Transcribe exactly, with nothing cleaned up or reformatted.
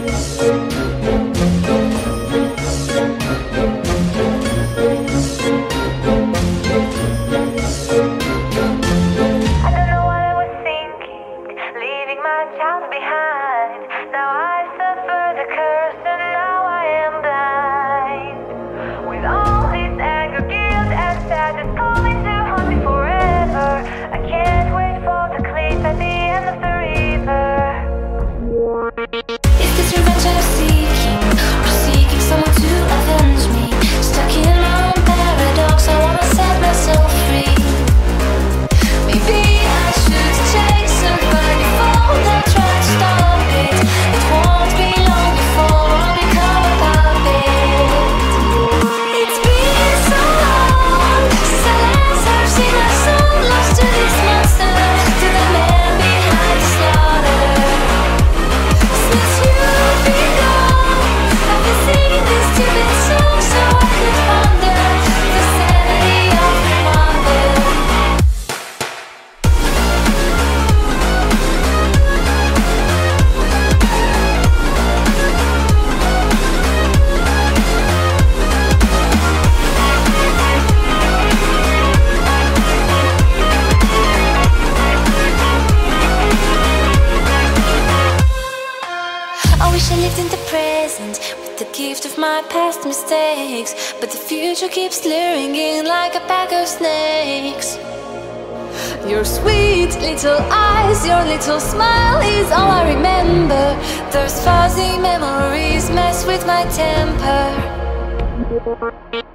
Mistakes, but the future keeps luring in like a pack of snakes. Your sweet little eyes, your little smile is all I remember. Those fuzzy memories mess with my temper.